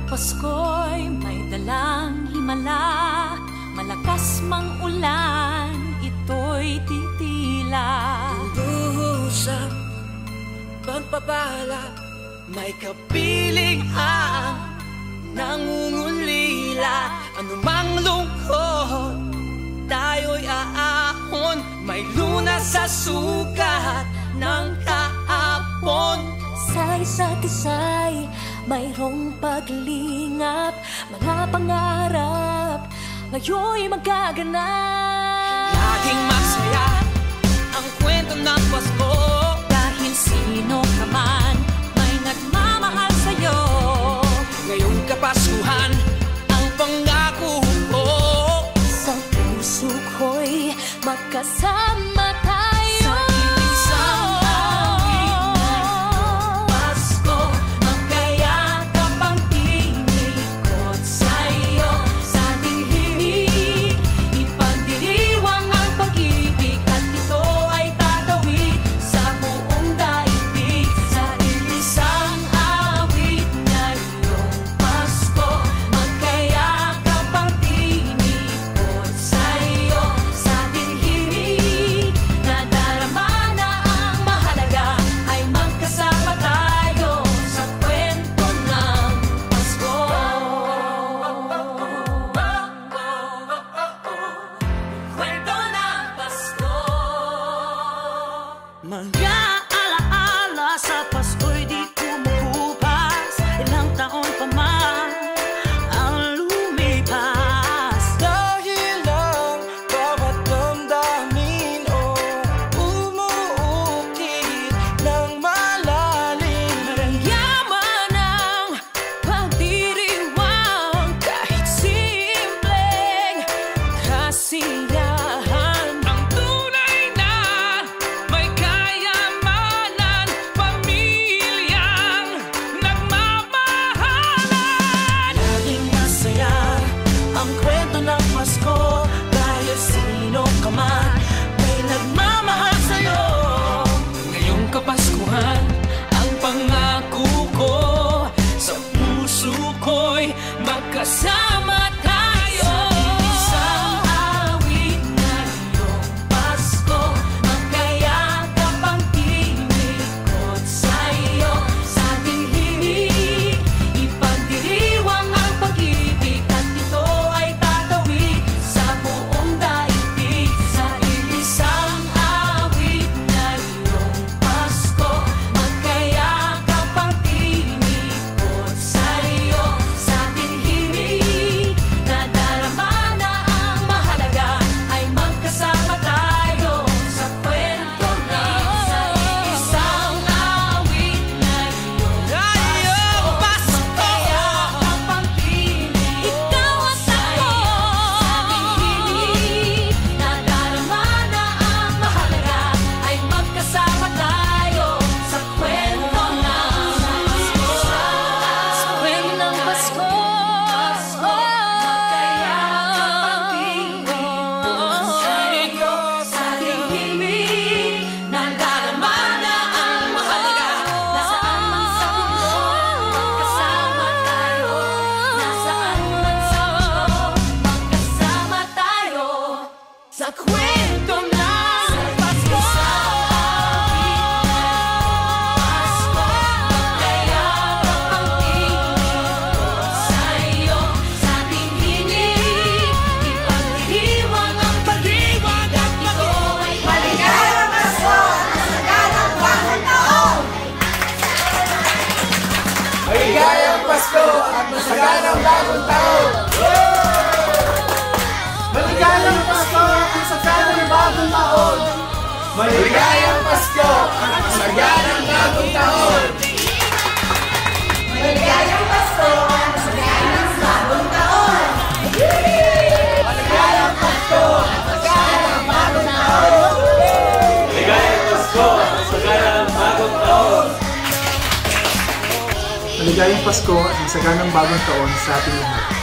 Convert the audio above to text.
Pasko'y may dalang himala, malakas mang ulan, ito'y titila. Usap, pagpapala, may kapiling ang nangungulila. Anumang lungkot, tayo'y aahon, may lunas sa sukat ng kahapon. Sa isa't isa'y mayroong paglingap, mga pangarap ngayon'y magaganap. Laging masaya ang kwento ng Pasko, dahil sino ka man may nagmamahal sa'yo. ngayong Kapaskuhan ang pangako ko. Sa puso ko'y magkasama tayo. Sa isang awit ngayong Pasko, magkayakap ang tinikot sa'yo. Sa ating himig, ipagdiriwang ang pag-ibig, at ito ay tatawid sa buong daigdig. Sa isang awit ngayong Pasko, magkayakap ang tinikot sa'yo. Sa ating himig, nadarama na ang mahalaga, ay magkasama tayo sa kwento ng Pasko. Kwento ng Pasko. Mga alaala sa Pasko'y di kumukupas, ilang taon pa man ang lumipas. Dahil ang bawat damdamin o umuukit ng malalim. Yaman ang pagdiriwang, kahit simpleng kasiyahan. Ang tunay na may kayamanan, pamilyang nagmamahalan. Laging masaya ang kwento ng Pasko, dahil sino ka man may nagmamahal sa'yo. Ngayong Kapaskuhan ang pangako ko, sa puso ko'y magkasama tayo. Sa isang awit ngayong Pasko, magkayakap ang tinikot sa'yo. Sa ating himig, ipagdiriwang ang pag-ibig, at ito ay tatawid sa buong daigdig. Sa isang awit ngayong Pasko, magkayakap ang tinikot sa'yo. Sa ating himig, nadarama na ang mahalaga, ay magkasama tayo sa kwento ng sa isang awit ngayong Pasko. Magkayakap ang tinikot Ikaw at sa'yo. ako. Sa ating himig, nadarama na ang mahalaga, ay magkasama tayo sa kwento ng Pasko. Sa kwento ng Pasko. Magkayakap ang tinikot sa'yo. Sa ating himig, nadarama na ang mahalaga, nasaan man sa mundo, magkasama tayo. Nasaan man sa mundo, magkasama tayo sa kwento ng Pasko. Pasko, magkayakap ang tinikot sa'yo. Sa ating himig, ipagdiriwang ang pag-ibig, at ito ay Maligayang Pasko at masaganang bagong taon! Maligayang Pasko at masaganang bagong taon! Maligayang Pasko at masaganang bagong taon! Maligayang Pasko at masaganang bagong taon! Maligayang Pasko at masaganang bagong taon! Maligayang Pasko at masaganang bagong taon! Maligayang Pasko at masaganang bagong taon! Maligayang Pasko at masaganang bagong taon sa ating lahat.